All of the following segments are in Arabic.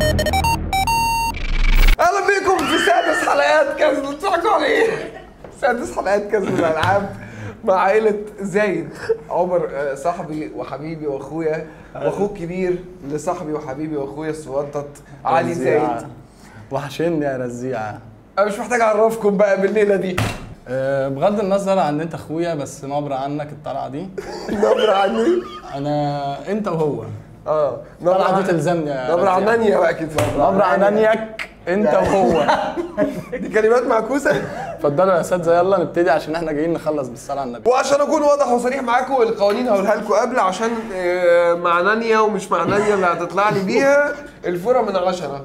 اهلا بيكم في سادس حلقات كاس بتتفرجوا على ايه؟ سادس حلقات كاس الالعاب مع عائلة زايد. عمر صاحبي وحبيبي واخويا، واخوك كبير لصاحبي وحبيبي واخويا الصغنطط علي زايد. وحشني يا رزيعة. انا مش محتاج اعرفكم بقى بالليلة دي. بغض النظر عن ان انت اخويا، بس نبرة عنك الطلعة دي. نبرة عني؟ انت وهو. نبرة الطلعة دي تلزمني يا نبرة عنانيا بقى كده. نبرة عنانيك انت وهو. دي كلمات معكوسة. اتفضلوا يا اساتذة، يلا نبتدي عشان احنا جايين نخلص بالصلاة على النبي. وعشان اكون واضح وصريح معاكم، القوانين هقولها لكم قبل، عشان مع نانيا ومش مع نانيا اللي هتطلع لي بيها الفرة من 10.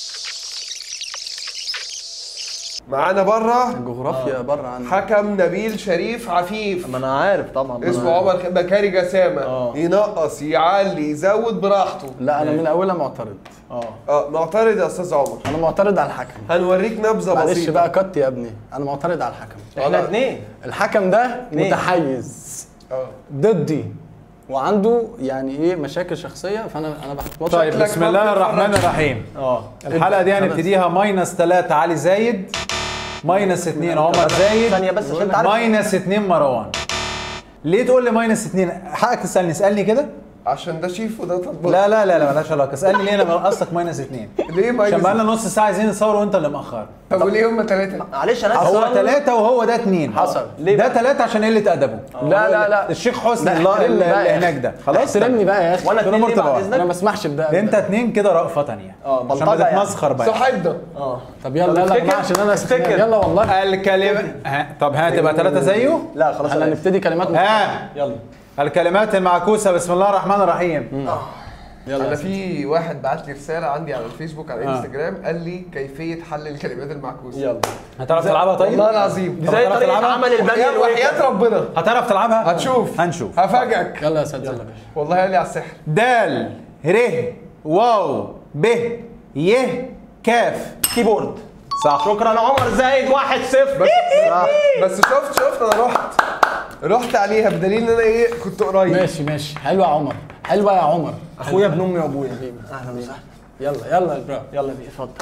معانا بره الجغرافيا بره عنك. حكم نبيل شريف عفيف. ما انا عارف طبعا. اسمه عمر بكاري جسامه. ينقص يعلي يزود براحته. لا انا من اولها معترض. معترض يا استاذ عمر. انا معترض على الحكم. هنوريك نبذه بسيطه. معلش بقى كت يا ابني، انا معترض على الحكم. احنا اتنين. الحكم ده متحيز ضدي وعنده يعني ايه مشاكل شخصيه، فانا بحط. طيب بسم الله الرحمن الرحيم. الحلقه دي هنبتديها -3 علي زايد، -2 عمر زايد، ثانيه بس عشان انت عارف -2 مروان. ليه تقول لي -2؟ حقك تسالني، اسالني كده. عشان ده شيف وده طباخ. لا لا لا لا مالهاش علاقه، اسالني ليه انا قصدك -2. ليه -؟ عشان بقالنا نص ساعه عايزين نصور وانت اللي مأخر. طب وليه هم 3؟ معلش انا هو 3 وهو ده 2. حصل. ليه ده 3 عشان قله ادبه. لا الشيخ حسني اللي هناك ده خلاص. احترمني بقى يا اخي. وانا 2 بعد اذنك. انا ما اسمحش بده. انت 2 كده رأفه ثانيه. عشان بتتمسخر بقى. صاحبنا. طب يلا يلا يا جماعه عشان انا افتكر. يلا والله. الكلمه طب هتبقى 3 زيه؟ لا خلاص احنا هنبتدي كلمات يلا. الكلمات المعكوسه. بسم الله الرحمن الرحيم. يلا. انا في واحد بعت لي رساله عندي على الفيسبوك على الانستجرام، قال لي كيفيه حل الكلمات المعكوسه. يلا. هتعرف تلعبها طيب؟ والله العظيم. دي زي طريقه عمل البني وحياة ربنا. هتعرف تلعبها؟ هتشوف. هنشوف. هفاجئك. يلا يا اساتذه. والله قال لي على السحر. دال ر واو ب ي كاف. كيبورد. صح. شكرا يا عمر زايد 1-0. بس شفت انا رحت عليها بدليل ان انا ايه كنت قريب. ماشي حلوه يا عمر، حلوه يا عمر. اخويا ابن امي وابويا. اهلا وسهلا. يلا يا برا. يلا بينا اتفضل.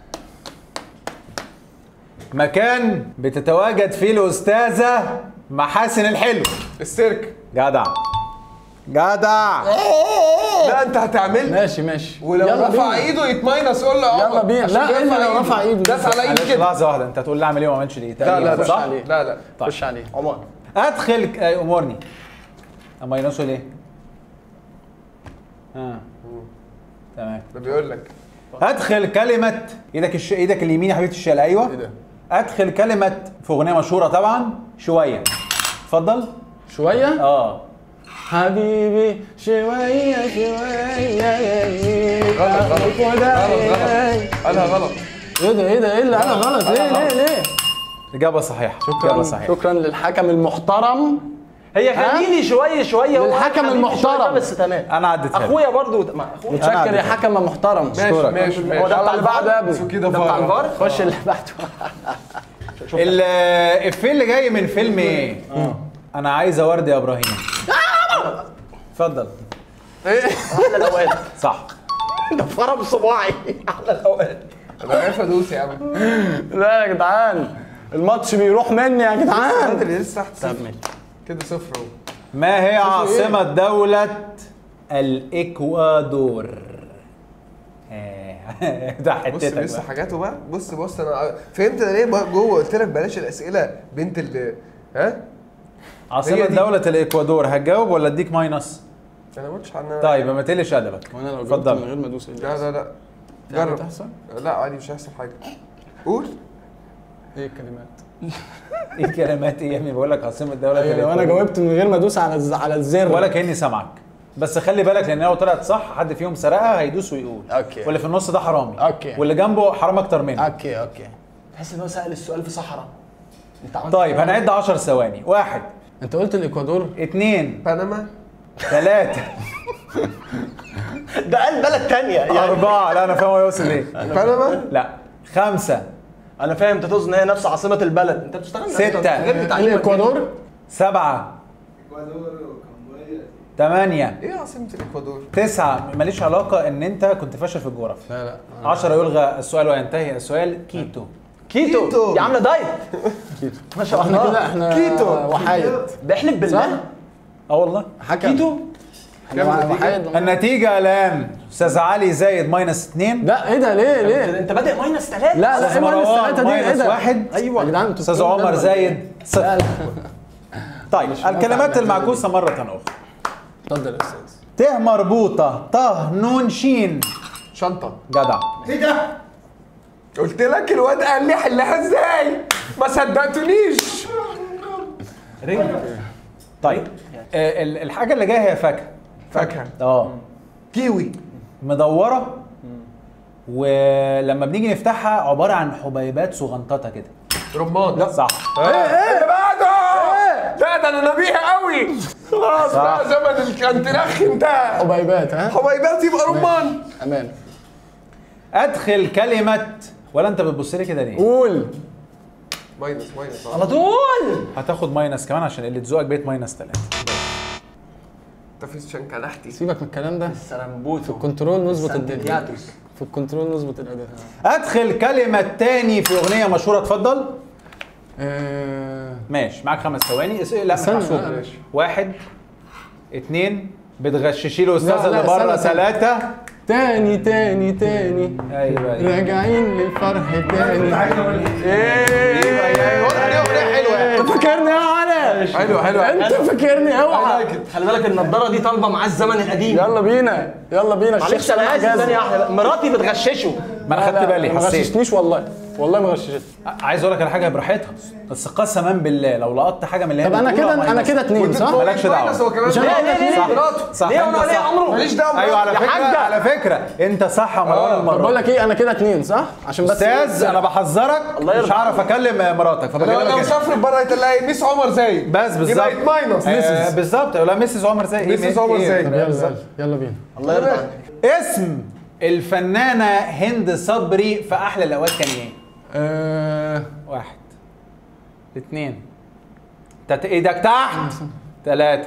مكان بتتواجد فيه الاستاذه محاسن الحلو. السيرك. جدع. لا انت هتعمل. ماشي. ولو رفع ايده يتماينس قول له يلا بينا. لا الا لو رفع ايده. داس على ايده معلش كده. لحظه واحده، انت هتقول لي اعمل ايه وما اعملش ليه؟ لا صح؟ عليه. لا خش عليه. عمر ادخل امورني. اما ينسوا ليه؟ تمام. ده بيقول لك ادخل كلمة ايدك اليمين يا حبيبتي الشال. ايوه. ايه ده؟ ادخل كلمة في اغنية مشهورة طبعا شوية. اتفضل. شويه. حبيبي شويه غلط. قالها غلط. ايه ده اللي انا غلط؟ ليه؟ اجابة صحيحة. شكرا للحكم المحترم. هي خليني شويه للحكم المحترم. بس تمام. انا عديتها اخويا برضو متشكر يا حكم محترم. ماشي. هو ده بتاع الفار يا ابني. كده ده بتاع الفار. خش اللي بعده. الإفيه اللي جاي من فيلم ايه؟ انا عايزة ورد يا ابراهيم. اتفضل. احلى الاوقات. صح. ده فرم صباعي. احلى الاوقات. انا عارف ادوس يا عم. لا يا جدعان الماتش بيروح مني يا جدعان. انت اللي لسه تحت كده 0 اهو. ما هي عاصمة دولة الإكوادور؟ ده بص حتتك لسه بقى. حاجاته بقى. بص انا فهمت انا ليه جوه قلت لك بلاش الاسئله بنت اللي عاصمة دولة الإكوادور. هتجاوب ولا اديك ماينس؟ انا ما قلتش عنها. طيب ما تقلش ادبك. وانا لو اتفضل. من غير ما ادوس لا جرب. جرب. تحصل؟ لا عادي مش هيحصل حاجه. قول. ايه الكلمات؟ ايه كلمات ايه يا ابني؟ بقول لك عاصمة دولة لو الإكوادور. انا جاوبت من غير ما ادوس على الزر ولا كأني سامعك. بس خلي بالك لان لو طلعت صح حد فيهم سرقها هيدوس ويقول. اوكي. واللي في النص ده حرامي. اوكي. واللي جنبه حرام اكتر منه. اوكي. تحس ان هو سأل السؤال في صحراء. طيب هنعد 10 ثواني. 1 انت قلت الاكوادور. 2 بنما. 3 ده قال بلد تانية يعني. 4 لا انا فاهم هو يوصل ايه. بنما. لا 5 انا فاهم انت تقصد ان هي نفس عاصمة البلد. انت بتشتغل 6 الاكوادور. 7 8 ايه عاصمة الاكوادور؟ 9 ماليش علاقة ان انت كنت فاشل في الجغرافيا. لا لا 10 يلغى السؤال وينتهي السؤال. كيتو. كيتو يا عامله دايت. كيتو ما شاء احنا الله. كده احنا كيتو وحايد بيحلف صح؟ بالله. والله حكم كيتو احنا وحايد. النتيجة الآن أستاذ علي زايد -2. لا ايه ده ليه؟ انت بادئ ماينس 3. لا أستاذ ايه ماينس مروان 3 دي ايه ده؟ -1. ايوه يا جدعان انتوا أستاذ بتقولوا عمر ده زايد 0. لا لا طيب الكلمات المعكوسة مرة أخرى. اتفضل يا استاذ. ت مربوطة ط ن ش. شنطة. جدع. ايه ده؟ قلت لك الواد قال لي حلها ازاي؟ ما صدقتنيش. طيب الحاجة اللي جاية هي فاكهة. فاكهة. كيوي. مدورة ولما بنيجي نفتحها عبارة عن حبيبات صغنططة كده. رمان. لا صح. ايه بعده؟ ده انا نبيه قوي. خلاص بقى زمن الكنترخ انتهى. حبيبات ها؟ حبيبات يبقى رمان. امان. ادخل كلمة ولا انت بتبص لي كده ليه؟ قول. ماينس على طول. هتاخد ماينس كمان عشان اللي ذوقك بقيت -3. انت في شنكلحتي. سيبك من الكلام ده. السرمبوت في الكنترول نظبط الدنيا. سانتياتوس. في الكنترول نظبط الاداء. ادخل كلمة تاني في اغنية مشهورة. اتفضل. ماشي معاك 5 ثواني. لا مش استنى، محسوب. لا. 1 2 بتغششي له استاذ لا، اللي بره. استنى. 3 تاني ايوه راجعين للفرح تاني. ايوه واضح ان هي اغنية حلوة يعني. انت فاكرني يا علي؟ حلو انت فاكرني اوعى. خلي بالك النضاره دي طالبه معاه الزمن القديم. يلا بينا معلش انا اسف ثانيه واحده. مراتي بتغششه. ما انا خدت بالي ما حسيت. غششتنيش والله ما غششت. عايز اقول لك على حاجة براحتها بس قسما بالله لو لقطت حاجة من اللي هي طب انا بتقولها كده ماينس. 2 صح؟ مالكش دعوة. هو كمان مش أنا مراته. صح ليه انت وانا ليه صح. عمره؟ ماليش دعوه. ايوه على يا فكرة حاجة. على فكرة انت صح يا مروان طب المرة. بقول لك ايه، انا كده 2 صح؟ عشان بس استاذ انا بحذرك الله مش يرضى هعرف اكلم مراتك لو فبكلمك سافر بره تلاقي ميس عمر زايد. بس بالظبط يبقى ماينس. بالظبط لا ميسيس عمر زايد. ميسيس عمر زايد. يلا بينا. الله يرضى عنك. اسم الفنانة هند صبري في احلى الاوقات كان ايه؟ 1 2 ايدك تحت. 3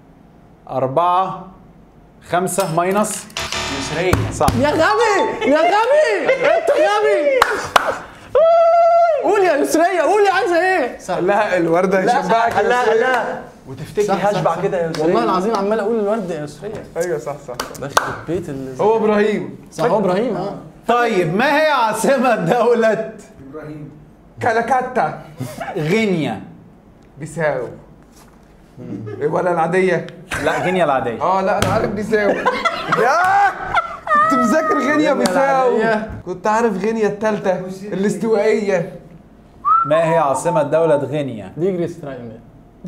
4 5 ماينس. يسرية. صح. يا غبي يا غبي انت غبي. قول يا يسرية قول يا عايزة ايه؟ صح. لا الوردة هيشبعك. لا وتفتكري هشبع كده يا والله العظيم عمال اقول الورد يا يسرية. ايوه صح دخل البيت اللي هو ابراهيم. صح هو ابراهيم طيب ما هي عاصمة دولة كالاكاتا. غينيا؟ بيساو. ولا العادية؟ لا غينيا العادية. لا انا عارف بيساو. يا كنت مذاكر غينيا بيساو. كنت عارف غينيا الثالثة الاستوائية. ما هي عاصمة دولة غينيا؟ دي جريس تراين.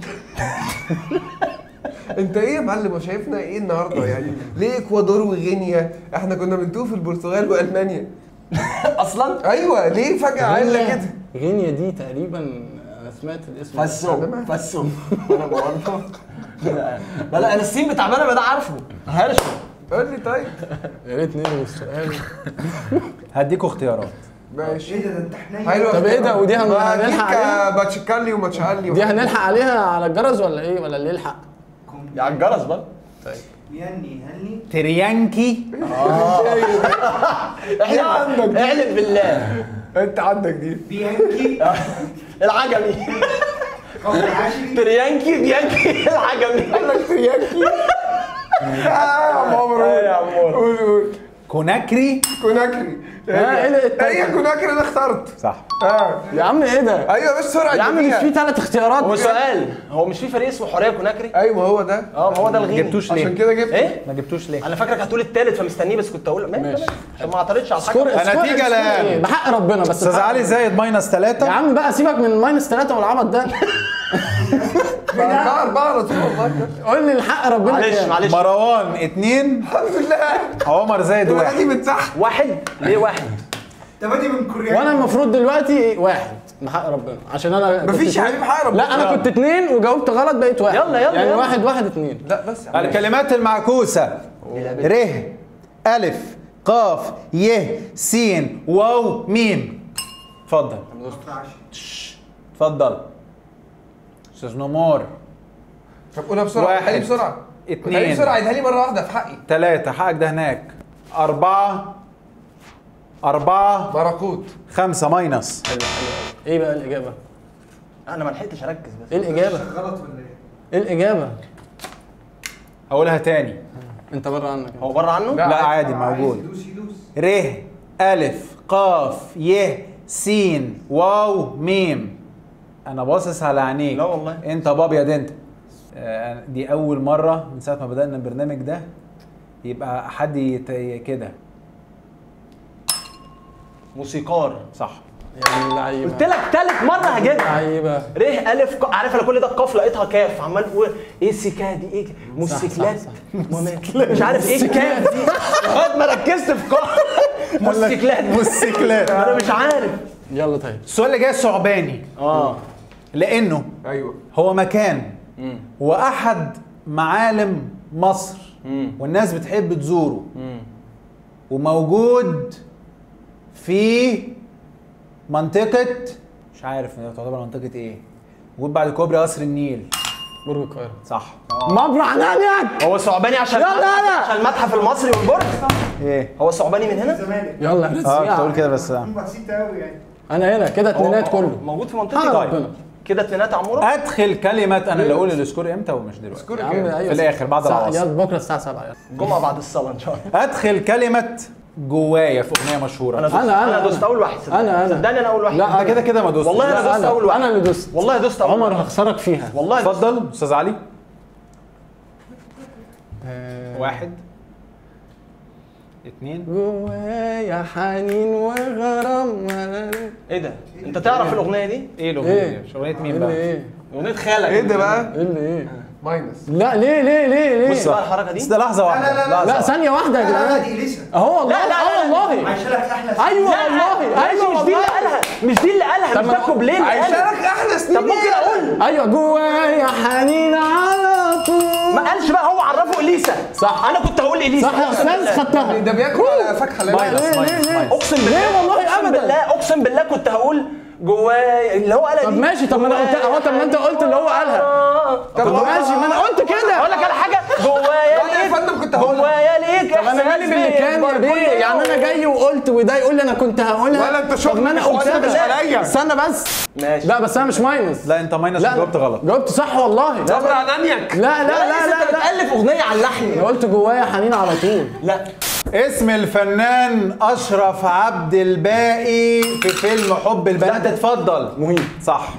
انت ايه يا معلم شايفنا ايه النهارده يعني؟ ليه اكوادور وغينيا؟ احنا كنا بنتوه في البرتغال والمانيا. اصلا. ايوه ليه فجأة عاملة كده؟ غينيا دي تقريبا انا سمعت الاسم فسو انا بورطه. لا انا السين بتاع بنا ده عارفه. هرشه. قول لي طيب. يا ريت نلغي السؤال. هديكوا اختيارات. ماشي. ايه ده انت حنين. حلو. طب ايه ده ودي هنلحق عليها؟ باتشيكالي وماتشالي. دي هنلحق عليها على الجرس ولا ايه ولا اللي يلحق؟ يا على الجرس بقى. يهني هني. تريانكي. اعلم بالله. انت عندك دي. بيانكي. العجمي. قصدي عشري. تريانكي بيانكي العجمي. قال لك تريانكي. يا عمر. يا عمور. قول. كوناكري. كوناكري. ايه ده هي كوناكري انا اخترت. صح. يا عم ايه ده؟ ايوه بس سرعه. يا عم مش في 3 اختيارات. هو سؤال هو مش في فريق اسمه حوريه كوناكري؟ ايوه هو ده. ما هو ده الغيني. جبتوش ليه؟ عشان كده جبت. ايه؟ ما جبتوش ليه؟ انا فاكرك هتقول التالت فمستنيه بس كنت اقول ماشي عشان ما اعترضش على سكور الحاجه. النتيجة الآن. إيه؟ بحق ربنا بس استاذ علي زايد -3. يا عم بقى سيبك من -3 والعبط ده. 4 على طول والله. قول لي الحق ربنا معلش كام؟ معلش. مروان 2. الحمد لله. عمر زايد انا 1. دي من تحت. واحد ليه واحد؟ ده بادي من كوريا. وانا المفروض دلوقتي 1 بحق ربنا عشان انا كنت مفيش يا اتنين. حبيبي حق ربنا. لا انا كنت 2 وجاوبت غلط بقيت 1. يلا يعني يلا. 1 1 2. لا بس الكلمات المعكوسة: ر ألف قاف ي س واو ميم. اتفضل. اتفضل. استاذ نمور. طب قولها بسرعه. 1 قولها بسرعه. اتنين بسرعه عيدها لي مره واحده في حقي. 3 حقك ده هناك. 4 باراكوت. 5 ماينس. ايه بقى الاجابه؟ انا ما لحقتش اركز بس. ايه الاجابه؟ غلط ولا ايه؟ ايه الاجابه؟ هقولها تاني. انت بره عنك. هو بره عنه؟ لا عادي موجود. يدوس. ر ألف قاف ي س واو ميم. انا باصص على عينيك. لا والله. انت بابيض انت. دي اول مره من ساعه ما بدانا البرنامج ده يبقى حد كده. موسيقار. صح. يا ابن اللعيبه قلت لك ثالث مره هجيبها. لعيبه. ر الف عارف انا كل ده القاف لقيتها كاف عمال اقول ايه السكه دي ايه موتوسيكلات مش عارف ايه الكاف دي لغايه ما ركزت في قاف موتوسيكلات موتوسيكلات. انا مش عارف. يلا طيب. السؤال اللي جاي ثعباني لانه ايوه هو مكان واحد معالم مصر والناس بتحب تزوره وموجود في منطقة مش عارف تعتبر منطقة ايه؟ موجود بعد كوبري قصر النيل. برج القاهره. صح. مبروك عنك. هو ثعباني عشان عشان المتحف المصري والبرج. ايه؟ هو ثعباني من هنا؟ الزمالك. يلا بتقول كده بس. بسيطه قوي يعني. انا هنا كده اتنينات كله. موجود في سبحان منطقتي. ربنا. كده اتنينات عموره. ادخل كلمة انا اللي اقول السكور امتى ومش دلوقتي. يا عم ايوه في الاخر بعد العصر. يلا بكره الساعه 7 يلا. الجمعه بعد الصلاه ان شاء الله. ادخل كلمة جوايا في اغنية مشهورة. انا دوست اول واحد. انا صدقني انا اول واحد. لا انت كده ما دوستش. والله انا دوست اول واحد. انا اللي دوست. والله دوست اول عمر واحد. هخسرك فيها. والله دوست. اتفضل استاذ علي. 1 2 جوايا حنين وغرام ولا ايه ده؟ انت تعرف الاغنيه دي؟ ايه الاغنية ايه؟ دي؟ اغنية مين ايه بقى؟ اللي ايه؟ اغنيه خالك. ايه ده بقى؟ ايه اللي ايه؟ ماينس. لا ليه بص بقى الحركه دي. بس ده لحظة واحدة. لا، لا، لا. لحظة لا واحدة. ثانية واحدة يا لا جدعان. دي اليسا. اهو والله لا، لا، لا، والله عايشه لك احلى ايوه لا، والله ايوه مش دي اللي والله قالها مش دي اللي قالها طب مش ما ده كوبليه اللي قالها. عايشالك احلى سنين. طب ممكن اقول ايوه جوايا حنين على طول. ما قالش بقى هو عرفه اليسا. صح. انا كنت هقول اليسا. صح يا استاذ خدتها. ده بياكل على فاكهه ماينس ليه ماينس ليه ماينس. اقسم بالله ليه والله اقسم أبداً. بالله اقسم بالله كنت هقول جوايا اللي هو قالها طب دي. ماشي طب ما انا قلت اهو طب ما انت قلت اللي هو قالها. طب ماشي ما انا قلت كده. اقول لك على حاجه جوايا لا يا فندم كنت هقولها. جوايا ليك طب انا مالي باللي كان يا بيه يعني انا جاي وقلت وده يقول لي انا كنت هقولها. ولا انت طب شغل ما انا مش قلتها مش عليا. استنى بس. ماشي. لا بس انا مش ماينس. لا انت ماينس لا جاوبت غلط. جاوبت صح والله. صبر عن انيك. لا لا لا لا لا بتالف اغنيه على اللحن. انا قلت جوايا حنين على طول. لا اسم الفنان اشرف عبد الباقي في فيلم حب البنات. اتفضل. مهم. صح.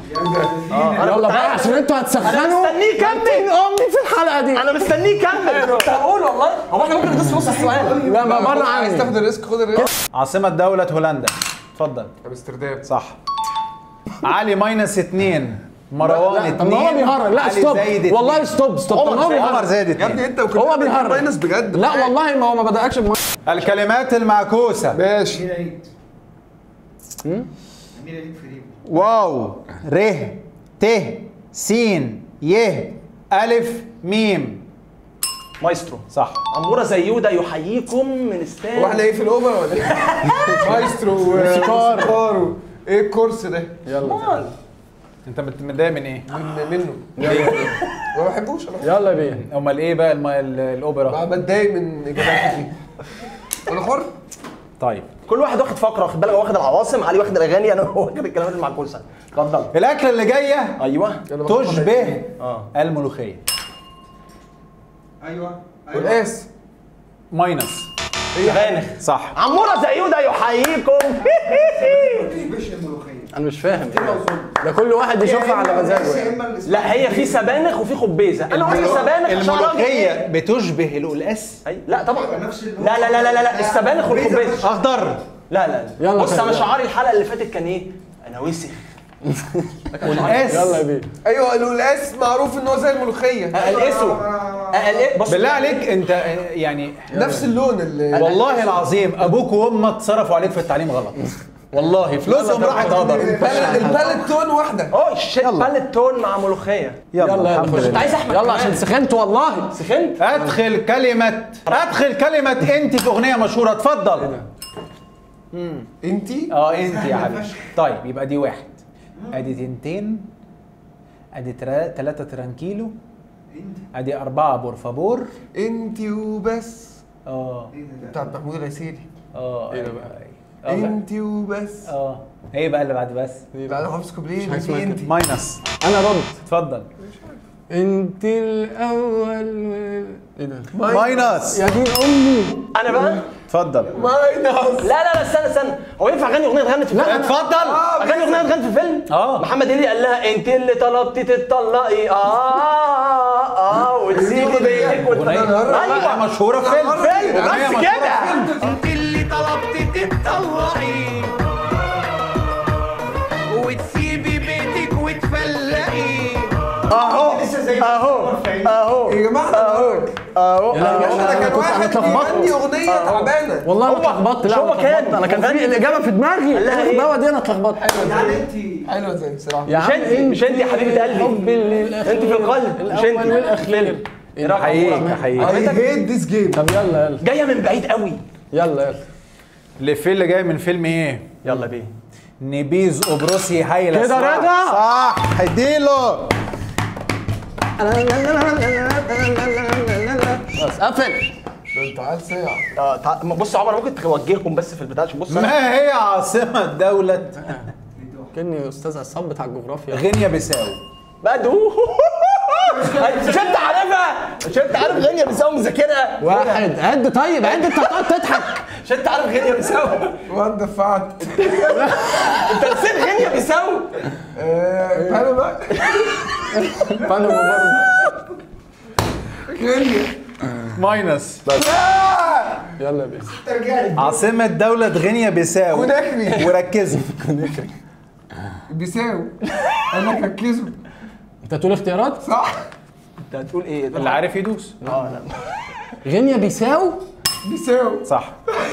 يلا بقى عشان انتوا هتسخنوا. أنا مستنيه يكمل. امي في الحلقه دي. انا مستنيه يكمل. كنت هقول والله هو احنا ممكن ندوس نص السؤال. لا ما بره عايز عني. تاخد الريسك خد الريسك. عاصمة دولة هولندا. اتفضل. امستردام. صح. علي ماينس 2 مروان لا 2 طب ما هو بيهرج. لا علي ستوب زايد 2. والله ستوب طب ما هو عمر بيهرج. زايد يا ابني 2. انت وكنت هو بيهرج. ماينس بجد. لا والله ما هو ما بدأكش الكلمات المعكوسة. ماشي. امير عيد. امير عيد في ريم. واو ر ت س ي ألف ميم. مايسترو. صح. عموره زي يودا يحييكم من هو استاد. احنا ايه في الاوبرا ولا ايه؟ مايسترو موسيقار ايه الكورس ده؟ مال. انت متضايق من ايه؟ منه ما بحبوش انا. يلا بيه. امال ايه بقى الاوبرا؟ بتضايق من اجاباتك دي. انا حر. طيب كل واحد واخد فقره واخد بالك واخد العواصم علي واخد الاغاني انا واخد الكلمات المعكوسه. اتفضل. الاكله اللي جايه ايوه تشبه الملوخيه. ايوه والقاس. ماينس. غانخ. صح. عموره زي يودا يحييكم. تشبه الملوخيه. انا مش فاهم ده كل واحد يشوفها على مزاجه يا يعني. اما اللي لا هي في سبانخ وفي خبيزه. انا قلت سبانخ عشان راجل الملوخيه إيه؟ بتشبه القلقاس. لا طبعا. نفس اللي هو- لا لا لا لا لا السبانخ والخبيز. اخضر. لا لا يلا بص خلي انا بالك. شعاري الحلقه اللي فاتت كان ايه؟ انا وسخ. والقاس. يلا بيه. ايوه القاس معروف ان هو زي الملوخيه. اقلقسه. بص بالله عليك انت يعني نفس اللون اللي والله العظيم ابوك وامك صرفوا عليك في التعليم غلط. والله فلوسهم راحت هدر. البالت تون واحده. اوه الشيت بالت تون مع ملوخيه. يلا الحمد خش. لله. عايز احمد يلا كمان. عشان سخنت والله. سخنت. ادخل كلمه انت في اغنيه مشهوره. اتفضل. انتي انت يا حبيبي. طيب يبقى دي 1 ادي 2 ادي 3 ترانكيلو ادي 4 بورفابور. انت وبس. ايه ده؟ بتاعت محمود العسيري. ايه ده بقى؟ انت وبس. ايه بقى اللي بعد بس؟ لا انا حافظ كوبليه. حاجة اسمها انت ماينس. انا رد. اتفضل. انت الاول. ايه ده؟ ماينس. يا دين امي. انا بقى اتفضل. ماينس. لا استنى هو ينفع اغني اغنيه اتغنت في فيلم؟ اتفضل. اغني اغنيه اتغنت في فيلم؟ محمد هنيدي قال لها انت اللي طلبتي تتطلقي وتسيبي بيتك ايوه مشهوره في فيلم. بس كده. انت اللي طلبتي تتطلقي وتسيبي بيتك وتفلقي. اهو يا جماعه اهو يا باشا ده كان واحد بيغني اغنيه تعبانه. والله انا اتلخبطت. مش هو كان انا كان في الاجابه في دماغي. لها إيه؟ الغباوه دي انا اتلخبطت. يعني انت حلوه زي بصراحه. مش انت يا حبيبه قلبي. حبي للاخير. انت في القلب مش انت. الاول والاخير. احييك. I hate this game. طب يلا جايه من بعيد قوي. يلا الإفيه اللي جاي من فيلم ايه؟ يلا بيه. نبيذ قبرصي هايله. كده رضا. صح. اديله. بس قفل. ده انت عيل صيع. بص يا عمر ممكن توجهكم بس في البتاع. بص ما هي عاصمة دولة كاني استاذ عصام بتاع الجغرافيا. غينيا بيساو؟ بدو. مش انت عارفها؟ مش انت عارف غينيا بيساو مذاكرها؟ واحد عد. طيب عد. انت بتقعد تضحك. مش انت عارف غينيا بيساو؟ وات دفعت. انت نسيت غينيا بيساو؟ انا بقى فانا برضه. غينيا. ماينس. يلا يا بيه. عاصمة دولة غينيا بيساو. كوناكري. وركزوا. بيساو. انا ركزوا. انت هتقول اختيارات؟ صح. انت هتقول ايه؟ اللي عارف يدوس. لا غينيا بيساو. بيساو. صح.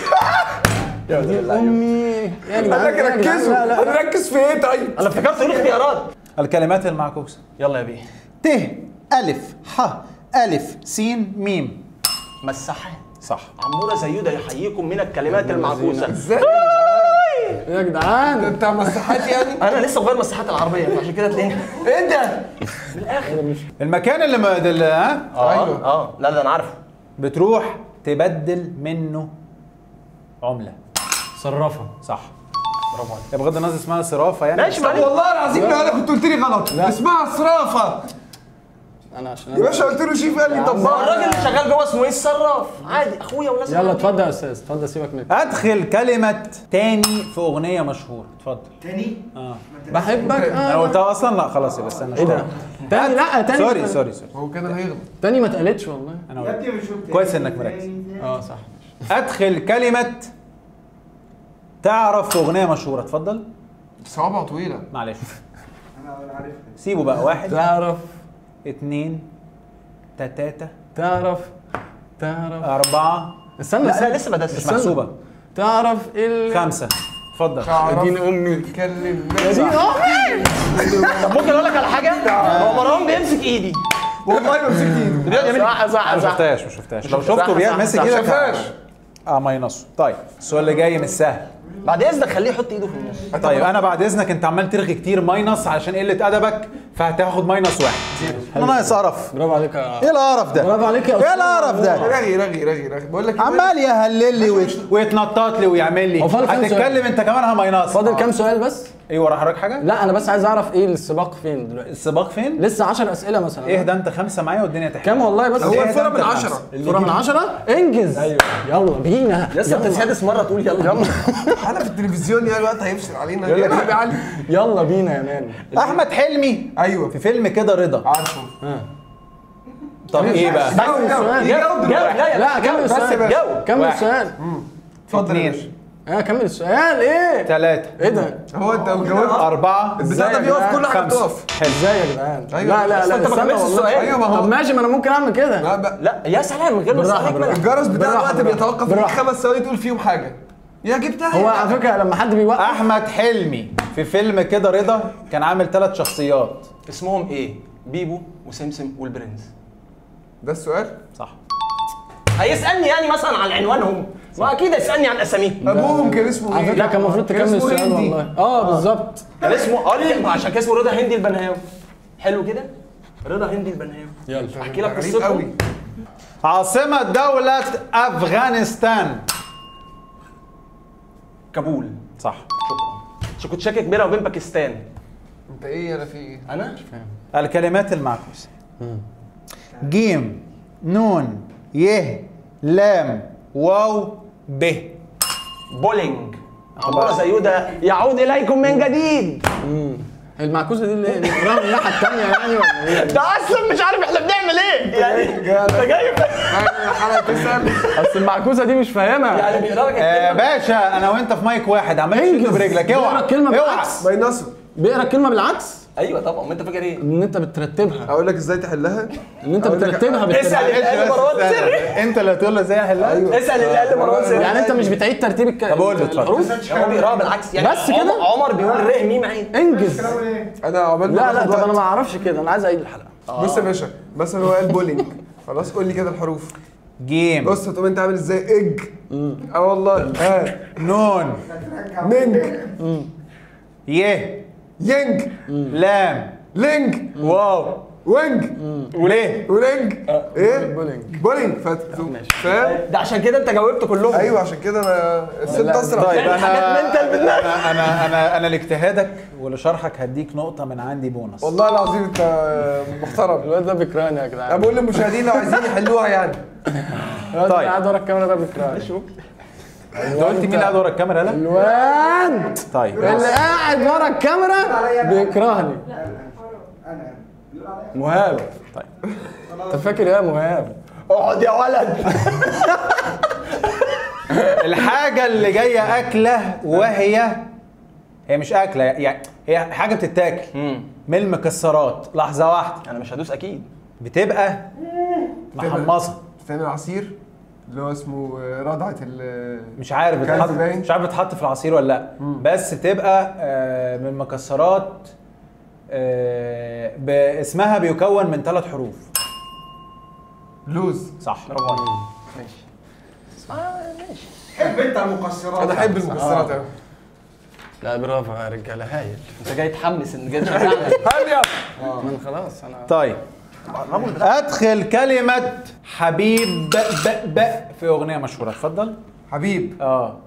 امي يا جدعان. قال لك ركزوا. انا ركز في ايه طيب؟ انا افتكرت تقول اختيارات. الكلمات المعكوسة. يلا يا بيه. ت ألف ح ألف س ميم. مساحات. صح. عمورة زيودة يحييكم من الكلمات المعكوسة. ازاي يا جدعان. انت مساحات يعني؟ انا لسه مغير مساحات العربية فعشان كده تلاقيني ايه ده؟ المكان اللي ها ايوه. لا انا عارفه. بتروح تبدل منه عملة. صرفها. صح. برافو عليك. بغض النظر اسمها صرافة يعني. ماشي طب معلش. والله العظيم لو انا كنت قلت لي غلط. اسمها صرافه. انا عشان يا باشا قلت له شيف قال لي ما طب الراجل اللي شغال جوه اسمه ايه؟ الصراف. عادي اخويا وناس. يلا اتفضل يا استاذ. اتفضل سيبك من أدخل كلمة تاني في أغنية مشهورة. اتفضل. تاني؟ بحبك. أنا قلتها أصلا؟ لا خلاص بس أنا ايه ده؟ تاني. لا تاني. سوري. هو كده هيغلط. تاني ما اتقالتش والله. أنا يا قلت. ابني مش قلت كويس تاني؟ إنك مركز. صح. أدخل كلمة تعرف في أغنية مشهورة. اتفضل. صوابعه طويله. معلش. انا عارفها. سيبه بقى. 1 تعرف 2 3 تعرف 4. استنى لا لسه ما مش دسش. محسوبة. تعرف 5. اتفضل. تعرف دين امي. تتكلم يا دين امي. طب ممكن اقول لك على حاجة؟ هو مروان بيمسك ايدي. والله ما مسكت ايده. صح ما شفتهاش. لو شفته ماسك ما ايدك شافهاش. ما ينصوا. طيب السؤال اللي جاي مش سهل. بعد اذنك خليه يحط ايده في النص. طيب انا بعد اذنك انت عمال ترغي كتير ماينس عشان قله ادبك فهتاخد ماينس 1. انا ناقص قرف. برافو عليك يا ايه القرف ده؟ برافو عليك يا ايه القرف ده؟ رغي بقول لك عمال يهلل لي ويتنطط لي ويعمل لي. هو فاضل كام سؤال؟ هتتكلم انت كمان ماينس. فاضل كام سؤال بس؟ ايه ورا حضرتك حاجه؟ لا انا بس عايز اعرف ايه السباق فين دلوقتي. السباق فين؟ لسه 10 اسئله مثلا. ايه ده انت 5 معايا والدنيا تحت. كام والله بس. هو الفرق من 10. الفرق من 10. انجز. ايوه يلا بينا. لسه انت سادس مرة تقول يلا. انا في التلفزيون يا الوقت هيفصل علينا. يقول لك يا علي. يلا بينا يا مان. احمد حلمي ايوه في فيلم كده رضا. عارفه. طب ايه بقى؟ جاوب لا كمل السؤال. جاوب. كمل واحد. السؤال. اتفضل يا 2 باشا. كمل السؤال. ايه 3 ايه ده؟ هو انت جاوبت 4 البتاع ده بيقف كل حاجه بتقف. ازاي يا جدعان؟ أيوة. لا أصل أنت ما استنى كملتش والله. السؤال. ايوه ما طب هو ماشي ما انا ممكن اعمل كده. لا بقى. لا يا سلام من غير ما بالراحة، اسالك بالراحة. الجرس بتاع بالراحة، الوقت بالراحة. بيتوقف ليك بالراحة. 5 ثواني تقول فيهم حاجه. يا جبتها. هو على فكره لما حد بيوقف احمد حلمي في فيلم كده رضا كان عامل 3 شخصيات. اسمهم ايه؟ بيبو وسمسم والبرنس. ده السؤال. صح. هيسالني يعني مثلا عن عنوانهم، ما اكيد هيسالني عن اساميهم. ابوهم كان اسمه على ايه؟ فكره كان المفروض كان تكمل اسمه السؤال هندي. والله. بالظبط. كان اسمه عشان كان اسمه رضا هندي البنهاوي. حلو كده؟ رضا هندي البنهاوي. يلا احكي لك غريب قصته. قوي. عاصمة دولة أفغانستان. كابول. صح. شكرا. كنت شاكك بينها وبين باكستان. انت ايه انا في ايه؟ انا الكلمات المعكوسة. جيم نون ي لام واو ب. بولينج. عمارة زيودة يعود اليكم من جديد. المعكوسه دي اللي هي نقراها من الناحيه الثانيه يعني ولا ايه؟ ده اصلا مش عارف احنا بنعمل ايه يعني. انت جاي الحلقه تسال. اصل المعكوسه دي مش فاهمها. يعني بيقرا لك باشا انا وانت في مايك واحد عمال تشد برجلك. بيقرا اوعى الكلمه اوعى. بالعكس. باينصر. بيقرا الكلمه بالعكس. ايوه طبعا. ما انت فاكر ايه؟ ان انت بترتبها، اقول لك ازاي تحلها؟ ان انت أقول لك- بترتبها اسال اللي قال مروان سري. انت اللي هتقول له ازاي احلها. أيوة. اسال اللي قال مروان سري. يعني انت مش بتعيد ترتيب طب قول له اتفضل. الحروف. هو بيقراها بالعكس يعني. بس كده؟ عمر بيقول ر م عين. انجز. انا عقبال ما لا باخد طب انا وقت. ما اعرفش كده، انا عايز اعيد الحلقه. بص يا باشا، مثلا هو قال بولينج، خلاص قول لي كده الحروف. جيم بص هتقوم انت عامل ازاي؟ اج. اه والله. ها. نون نينج. ي ينج. لام لينج. واو وينج. وليه. ولينج. ايه؟ بولينج. بولينج. فاهم؟ ده عشان كده انت جاوبت كلهم. ايوه عشان كده انا الست اسرع. طيب يعني حاجات mental بالنسبة. انا لاجتهادك ولشرحك هديك نقطة من عندي بونص. والله العظيم انت محترم. الواد ده بيكرهني يا انا جدعان. بقول للمشاهدين لو عايزين يحلوها يعني. الواد طيب. اللي قاعد ورا الكاميرا ده بيكرهني. انت قلت مين اللي قاعد ورا الكاميرا لا؟ الواد طيب اللي قاعد ورا الكاميرا بيكرهني. مهاب. طيب انت فاكر ايه يا مهاب؟ اقعد يا ولد. الحاجة اللي جاية أكلة وهي مش أكلة يعني هي حاجة بتتاكل من المكسرات. لحظة واحدة. انا مش هدوس اكيد. بتبقى محمصة. بتعمل عصير اللي هو اسمه ردعة مش عارف كلت بتحط باين؟ مش عارف بتحط في العصير ولا لا. بس تبقى من المكسرات. اسمها بيكون من 3 حروف. لوز. صح. ماشي. ماشي. حب انت المكسرات. انا احب المكسرات قوي. لا برافو يا رجاله هايل. انت جاي تحمس ان جاي تشجعني. من خلاص انا طيب أدخل كلمة حبيب في أغنية مشهورة. اتفضل. حبيب.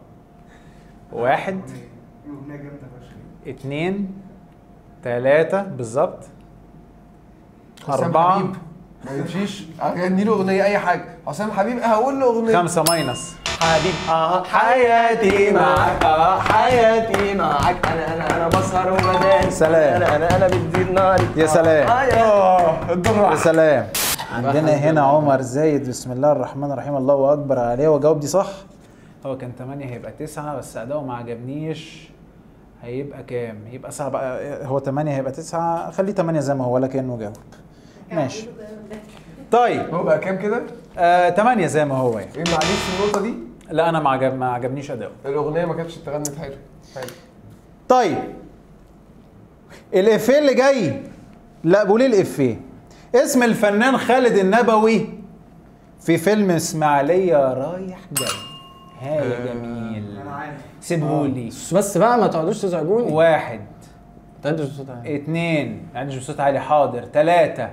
1 اغنيه جامده فشخ. 2 3 بالظبط. حسام 4 حبيب. ما يمشيش اغني له اغنيه اي حاجه. حسام حبيب هقول له اغنيه. 5 ماينس. حبيب حياتي معك. حياتي معك. انا بسهر وبدان. سلام. انا بتزيد ناري. يا سلام. الدرع. يا سلام. عندنا هنا عمر زايد. بسم الله الرحمن الرحيم. الله اكبر عليه. وجاوب دي صح. هو كان 8 هيبقى 9 بس اداؤه ما عجبنيش. هيبقى كام؟ هيبقى صعب. هو 8 هيبقى 9. خليه 8 زي ما هو ولا كانه جاوب. ماشي. طيب هو بقى كام كده؟ 8 زي ما هو يعني. ايه معلش في النقطه دي؟ لا انا ما عجبنيش اداؤه. الاغنيه ما كانتش اتغنت حلو. طيب الافيه اللي جاي. لا قولي الافيه. اسم الفنان خالد النبوي في فيلم اسماعيليه رايح جاي. يا جميل. انا عارف. سيبهولي. بس بقى ما تقعدوش تزعجوني. 1 تعدش بصوت عالي. 2 عندي بصوت عالي. حاضر. 3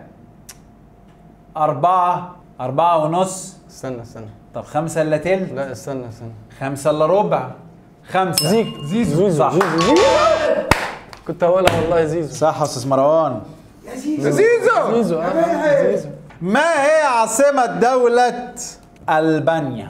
4 4 ونص. استنى. طب 5 الا تلت. لا استنى. 5 الا ربع. 5 زيزو صح. زيزو. كنت هقولها والله زيزو. صح يا استاذ مروان. زيزو. زيزو زيزو. ما هي عاصمة دولة ألبانيا؟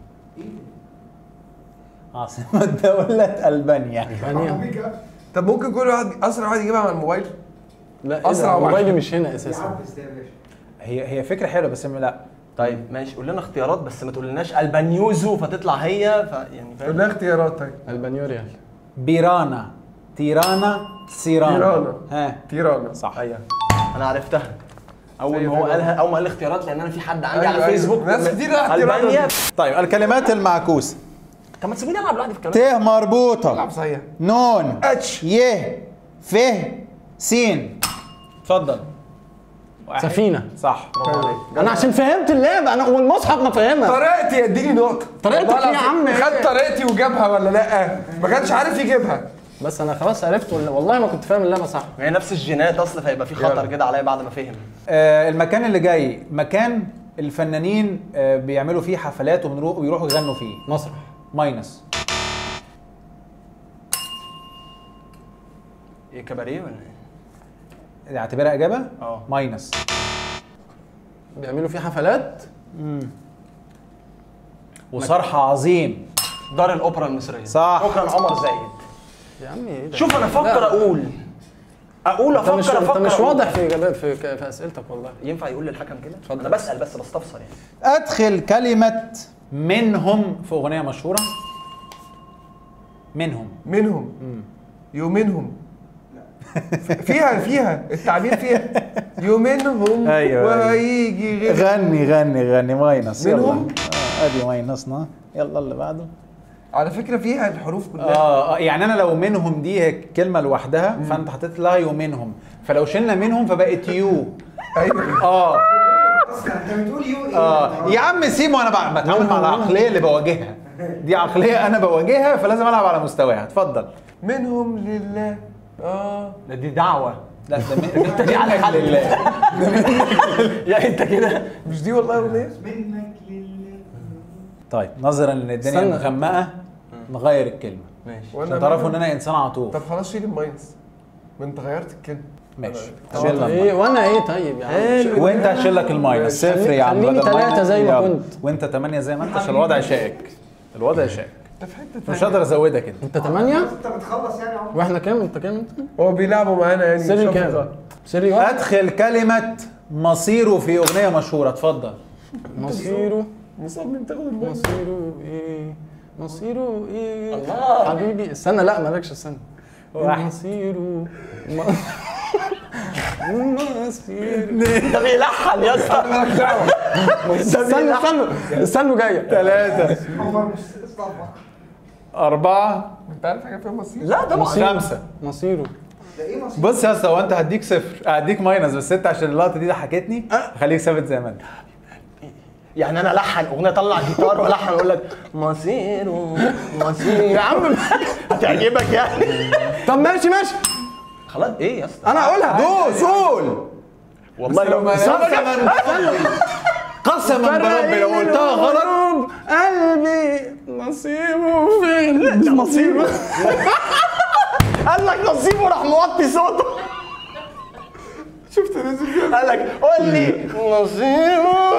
عاصمة دولة ألبانيا. طب ممكن كل واحد اسرع واحد يجيبها على الموبايل؟ لا أسرع اسرع واحد. موبايلي مش هنا اساسا. عبس ده يا باشا. هي فكرة حلوة بس لا. طيب ماشي. قول لنا اختيارات بس ما تقولناش البانيوزو فتطلع هي يعني فاهم. قلنا اختيارات. طيب البانيوريال. بيرانا تيرانا سيرانا. تيرانا. ها تيرانا. صح. ايوه انا عرفتها. اول أيوة ما هو أيوة. قالها اول ما قال الاختيارات لان انا في حد عندي أيوة على أيوة. فيسبوك ناس كتير راحت البانيا. تيرانا. طيب الكلمات المعكوسة. طب ما تسيبوني العب لوحدي في الكلام. ت مربوطة. العب صحيح. نون اتش. ي ف س. اتفضل. 1 سفينة. صح. انا عشان فهمت اللعبة انا والمصحف ما فاهمها. طريقتي اديني نقطه. طريقتك والله إيه يا العظيم. عم؟ خد طريقتي وجابها ولا لا؟ ما كانش عارف يجيبها. بس انا خلاص عرفت والله ما كنت فاهم اللعبه صح. هي نفس الجينات اصلا، فيبقى في خطر كده عليا بعد ما فهم. المكان اللي جاي مكان الفنانين بيعملوا فيه حفلات ويروحوا يغنوا فيه. مسرح. ماينس. ايه كباريه ولا ايه؟ اعتبرها اجابه؟ ماينس. بيعملوا فيه حفلات. وصرح عظيم. دار الاوبرا المصريه. صح. شكرا عمر زايد. يا عم ايه ده؟ شوف انا افكر اقول انت مش واضح في اجابات في اسئلتك والله. ينفع يقول للحكم كده؟ اتفضل. انا بسال بس بستفسر يعني. ادخل كلمه منهم في اغنيه مشهوره. منهم يومينهم فيها التعبير فيها يومينهم. أيوة. وهيجي غير غني ماينس. منهم. ادي ماينسنا. يلا اللي بعده. على فكره فيها الحروف كلها. يعني انا لو منهم دي هي كلمه لوحدها فانت حطيت لها يومينهم، فلو شلنا منهم فبقت يو. ايوه. انت بتقول يو ايه؟ يا عم سيبه، انا بتعامل مع العقليه اللي بواجهها. دي عقليه انا بواجهها فلازم العب على مستواها. اتفضل. منهم لله. دي دعوه. لا ده انت دي على حل الله. يا انت كده مش دي والله اغنيه. منك لله. طيب نظرا ان الدنيا مغمقه نغير الكلمه ماشي. عشان تعرفوا ان انا انسان عطوف. طب خلاص شيل الماينس، ما انت غيرت الكلمه. ماشي. طب ايه وانا ايه طيب يا عم؟ وانت هشيل لك الماينس. صفر يا عم. خليني بدل 3 زي ما يلا. كنت. وانت 8 زي ما انت عشان الوضع شائك. الوضع شائك. انت في حته مش هقدر ازودك انت. انت 8 انت بتخلص يعني يا عمر؟ واحنا كام؟ انت كام انت؟ هو بيلعبوا معانا يعني. سري مش كام؟ هفضل. سري واحد. ادخل كلمه مصيره في اغنيه مشهوره. اتفضل. مصيره. مصمم تاخد الماينس. مصيره ايه؟ مصيره ايه؟ الله. حبيبي استنى، لا مالكش استنى. واحد. مصيره مصيره. ده بيلحن يا اسطى. استنوا جايه. 3 عمر مش استغفر. 4 انت عارف حاجه فيها مصير؟ لا ده مصير. 5. مصيره. ده ايه مصير؟ بص يا اسطى، هو انت هديك صفر هديك ماينس، بس انت عشان اللقطه دي ضحكتني خليك ثابت زي ما انت. يعني انا الحن اغنيه، اطلع جيتار والحن اقول لك مصيره يا عم هتعجبك يعني. طب ماشي خلاص ايه يا اسطى؟ انا اقولها. دوس قول. والله لو قسما بربي لو قلتها غلط. قلبي نصيبه فين؟ نصيبه. قال لك نصيبه راح موطي صوته. شفت نزل كده. قال لك قول لي نصيبه.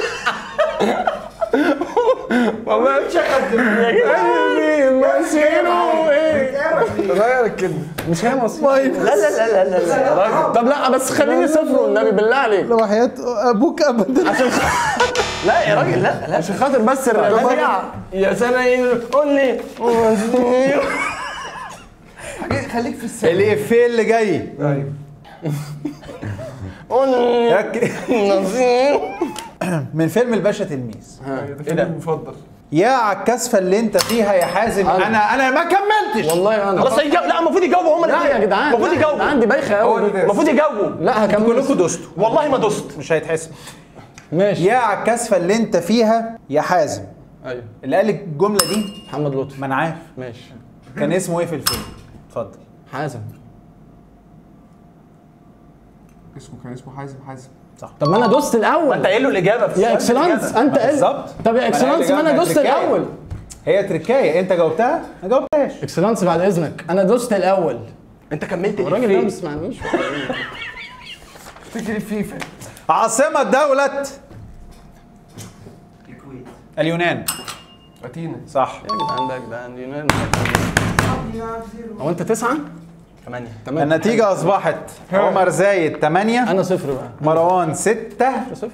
والله اتشقت قلبي نصيبه ايه؟ غير الكلمه. مش هي مصيبه. لا لا لا لا لا. طب لا بس خليني صفر والنبي بالله عليك. لو حياة ابوك ابدا. عشان لا يا راجل لا لا. عشان خاطر بس الرجاله. يا سنة قول لي نصيبه. خليك في السنة. الافيه اللي جاي. ايوه. قول لي نصيبه. من فيلم الباشا تلميذ. ده فيلمي المفضل. يا على الكثفه اللي انت فيها يا حازم. انا ما كملتش والله انا خلاص هيجاوب. لا المفروض يجاوبوا هم لا يا جدعان المفروض يجاوبوا. عندي بايخه قوي. المفروض يجاوبوا. لا هكمل. كلكم دوستوا. والله ما دوست. مش هيتحسب. ماشي. يا على الكثفه اللي انت فيها يا حازم. ايوه اللي قال الجمله دي محمد لطفي. ما انا عارف. ماشي. كان اسمه ايه في الفيلم؟ اتفضل. حازم. كان اسمه حازم. صح. طب ما انا دوست الاول. انت قايل له الاجابه في يا اكسلانس انت قايل. بالظبط. طب يا اكسلانس ما انا دوست تركاية. الاول. هي تركايه. انت جاوبتها ما جاوبتهاش. اكسلانس بعد اذنك انا دوست الاول. انت كملت الراجل ده ما الإفيه. بيسمعنيش. افتكر الفيفا. عاصمه دوله الكويت. اليونان. اتينا. صح. يا جدعان ده يا جدعان يونان. هو انت 9؟ 8. النتيجه اصبحت عمر زايد 8 انا 0 بقى. مروان 6 0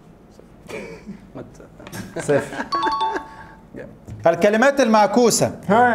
0. الكلمات المعكوسة.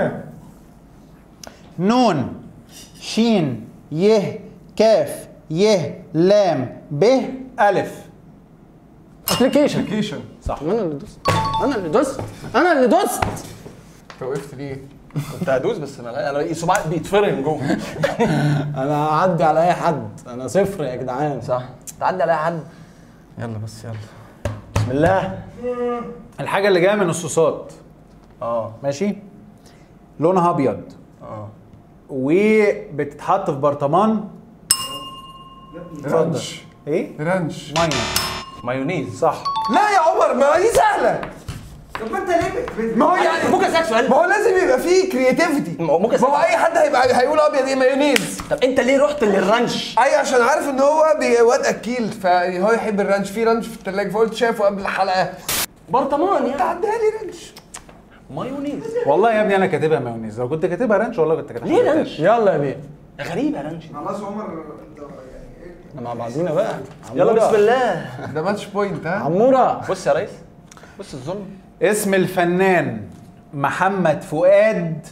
نون شين يه كاف يه لام ب ألف. ابلكيشن. صح. ما انا اللي دوست. انت وقفت ليه؟ كنت هدوس بس انا صباعي بيتفرم جوه. انا هعدي على اي حد. انا 0 يا جدعان. صح. تعدي على حد. يلا بس يلا. بسم الله. الحاجة اللي جاية من الصوصات. ماشي. لونها أبيض. وبتتحط في برطمان. اتفضل. رانش. ايه؟ رانش. ميه. مايونيز. صح. لا يا عمر، ما دي سهله. طب ما انت ليه ما هو يعني ممكن اسالك سؤال؟ ما هو لازم يبقى فيه كرياتيفيتي. ممكن ما هو اي حد هيقول ابيض ايه مايونيز. طب انت ليه رحت للرانش؟ ايوه عشان عارف ان هو واد اكيل، فهو يحب الرانش. في رانش في الثلاجه، فقلت شايفه قبل الحلقه. برطمان يعني. عدها لي رانش. مايونيز. والله يا ابني انا كاتبها مايونيز، لو كنت كاتبها رانش والله كنت كاتبها. ليه رانش؟ يلا يا بيه غريبه رانش. خلاص عمر انت يعني ايه؟ احنا مع بعضينا بقى. يلا عمورة. بسم الله. ده ماتش بوينت. ها عموره. بص يا ريس، بص الظلم. اسم الفنان محمد فؤاد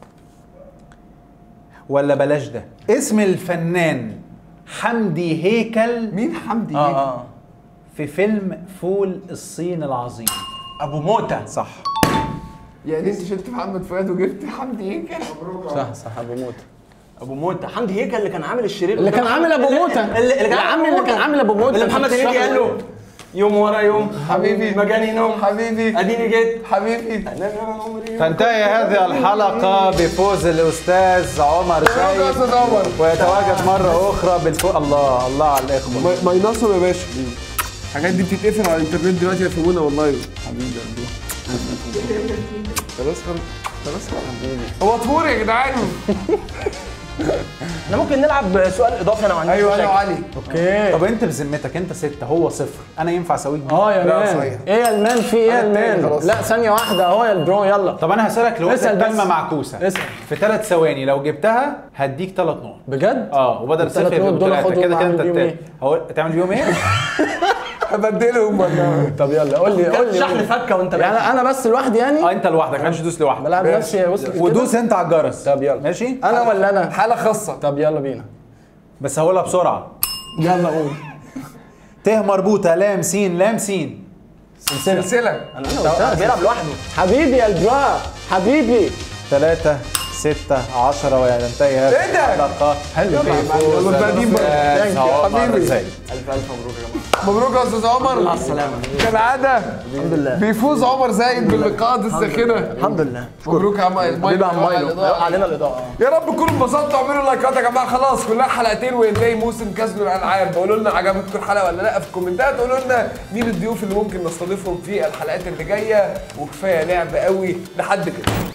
ولا بلاش ده؟ اسم الفنان حمدي هيكل مين حمدي؟ في فيلم فول الصين العظيم. ابو موتة. صح. يعني انت شلت محمد فؤاد وجبت حمدي هيكل؟ صح صح ابو موته. ابو موتة. حمدي هيكل اللي كان عامل الشرير اللي كان عامل ابو موته. اللي كان يا عم اللي كان عامل ابو موته. اللي محمد هنيدي قال له يوم ورا يوم حبيبي ما جاني نوم حبيبي اديني جيت حبيبي. انا عمري تنتهي هذه الحلقة بفوز الأستاذ عمر مبروك يا سيد، استاذ عمر. ويتواجد مرة أخرى بالفوز. الله الله على الإخوة. ماينصهم يا باشا. الحاجات دي بتتقفل على الانترنت دلوقتي، يفهمونا والله. حبيبي خلاص خلاص هو طهور يا جدعان. احنا ممكن نلعب سؤال اضافي انا وعندي ايوه انا وعلي. اوكي. طب أنت بذمتك أنت 6 هو 0، أنا ينفع أساويك دي؟ اه يا لا، مان. صحيح. ايه يا المان في ايه يا أنا التاني المان؟ خلاص. لا ثانيه واحده اهو يا البرو يلا. طب أنا هسألك لو اسأل بس. كلمة معكوسة اسأل. في 3 ثواني، لو جبتها هديك 3 نقط. بجد؟ وبدل 0 التلات يبقوا نقط دول 3 آخدهم كده أعمل أنت بيهم التاني. هو تعمل بيهم إيه؟ هبدلهم ولا طب يلا قول لي قول لي شحن فكه وانت يعني انا بس لوحدي يعني؟ أنت لوحدك، مش تدوس لوحدك. بلعب نفسي وصل كده؟ ودوس أنت على الجرس. طب يلا. ماشي؟ انا ولا انا؟ حاله خاصه. طب يلا بينا. بس هقولها بسرعة. يلا قول. ت مربوطة لام س لام س. سلسله. انا قلتها بيلعب لوحده. حبيبي يا البرا حبيبي. 3 6 10 وينتهي هذه إيه ده؟ الحلقة. حلو يلا بقديم بقى. حبيبي. حبيبي. الف الف مبروك يا جماعه. مبروك يا استاذ عمر. مع السلامه. كالعاده الحمد لله. بيفوز عمر زايد باللقاءات الساخنه. الحمد لله. مبروك يا عم حبيبي يا عم مايلو علينا الاضاءه. يا رب تكونوا انبسطتوا. اعملوا لايكات يا جماعه، خلاص كلها حلقتين وينتهي موسم كاس الالعاب. قولوا لنا عجبتكم الحلقه ولا لا في الكومنتات. قولوا لنا مين الضيوف اللي ممكن نستضيفهم في الحلقات اللي جايه. وكفايه لعب قوي لحد كده.